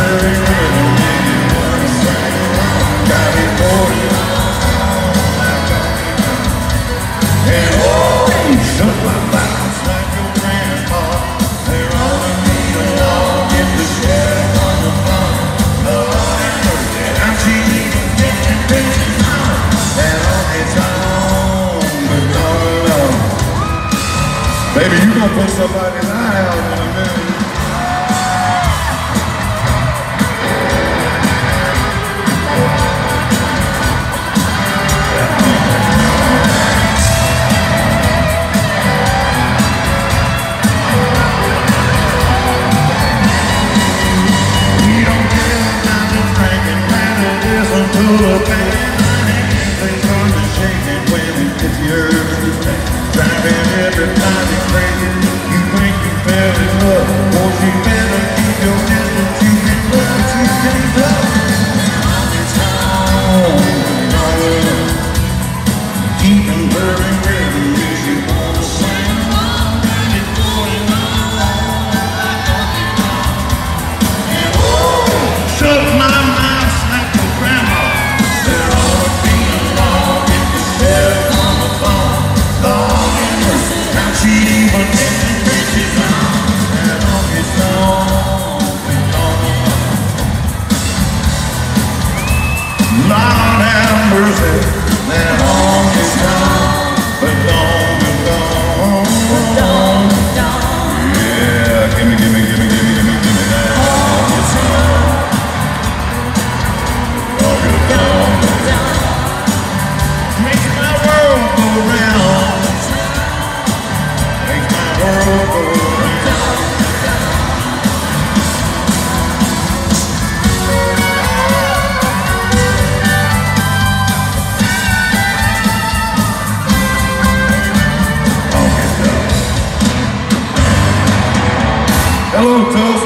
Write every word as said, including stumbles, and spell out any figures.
very rhythm make you wanna sing along. Got it going on like honky. And oh, shut my mouth like your grandpa. They're all in need along in the shed on the farm. Lord have mercy, I'm cheating, getting bitches on. And on its own, but all alone. Baby, you gonna put somebody's eye out in a minute. Everybody crazy, you think you fell in love. Won't you better keep your distance? You can look, but you can't love. It's on, keeping very rhythm makes you wanna sing along. And it's going on like honky. And oh, shut my mouth like your grandma. They're all being along in the shed on the phone. Lord have mercy. She even getting bitches on and on his own and on the phone. Lord have mercy, that on his own, but on the phone. Yeah, gimme, gimme, gimme, gimme, gimme, gimme that on his own. On his own. Makes my world go round. Hello, Tulsa.